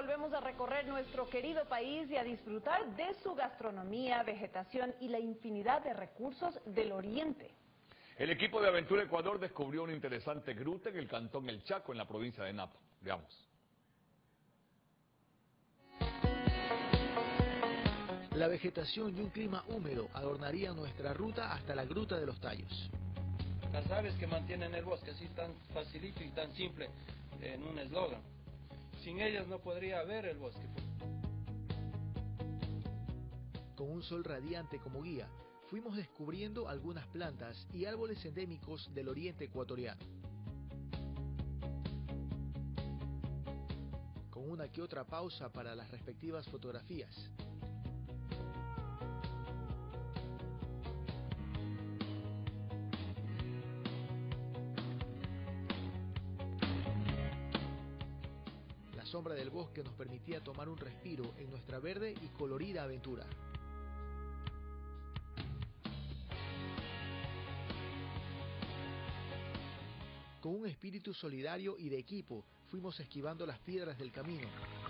volvemos a recorrer nuestro querido país y a disfrutar de su gastronomía, vegetación y la infinidad de recursos del oriente. El equipo de Aventura Ecuador descubrió una interesante gruta en el cantón El Chaco, en la provincia de Napo. Veamos. La vegetación y un clima húmedo adornarían nuestra ruta hasta la Gruta de los Tallos. Las aves que mantienen el bosque así tan facilito y tan simple en un eslogan. Sin ellas no podría haber el bosque. Con un sol radiante como guía, fuimos descubriendo algunas plantas y árboles endémicos del oriente ecuatoriano. Con una que otra pausa para las respectivas fotografías. La sombra del bosque nos permitía tomar un respiro en nuestra verde y colorida aventura. Con un espíritu solidario y de equipo, fuimos esquivando las piedras del camino.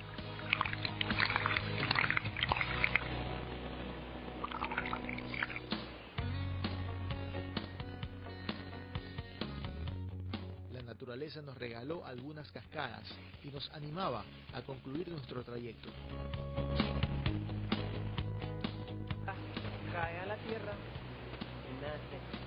La naturaleza nos regaló algunas cascadas y nos animaba a concluir nuestro trayecto. Cae a la tierra y nace.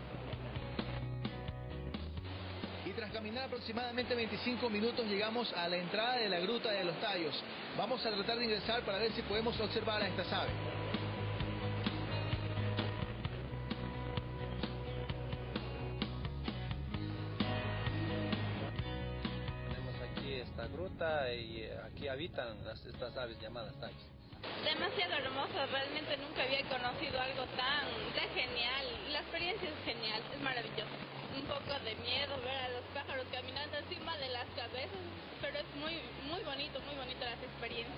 Y tras caminar aproximadamente 25 minutos llegamos a la entrada de la Gruta de los Tallos. Vamos a tratar de ingresar para ver si podemos observar a estas aves. Tenemos aquí esta gruta y aquí habitan estas aves llamadas tallos. Demasiado hermoso, realmente nunca había conocido algo tan genial. La experiencia es genial, es maravilloso. Un poco de miedo ver a los pájaros caminando encima de las cabezas, pero es muy bonito las experiencias.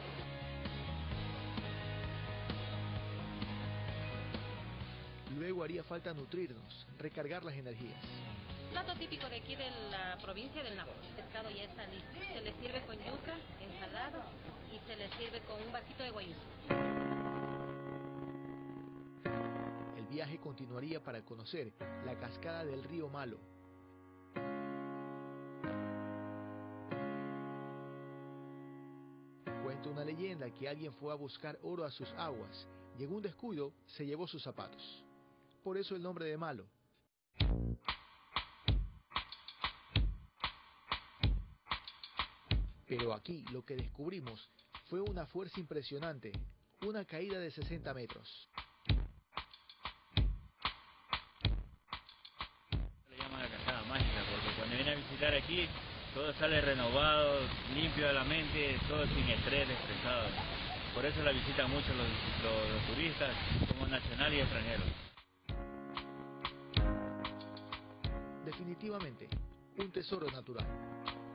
Luego haría falta nutrirnos, recargar las energías. Plato típico de aquí de la provincia del Napo. El pescado ya está listo. Se le sirve con yuca, ensalado y se le sirve con un vasito de guayusa. El viaje continuaría para conocer la cascada del río Malo. Cuenta una leyenda que alguien fue a buscar oro a sus aguas y en un descuido se llevó sus zapatos. Por eso el nombre de Malo. Pero aquí lo que descubrimos fue una fuerza impresionante, una caída de 60 metros. Le llaman la cascada mágica porque cuando viene a visitar aquí todo sale renovado, limpio de la mente, todo sin estrés, estresado. Por eso la visitan mucho los turistas, como nacionales y extranjeros. Definitivamente, un tesoro natural.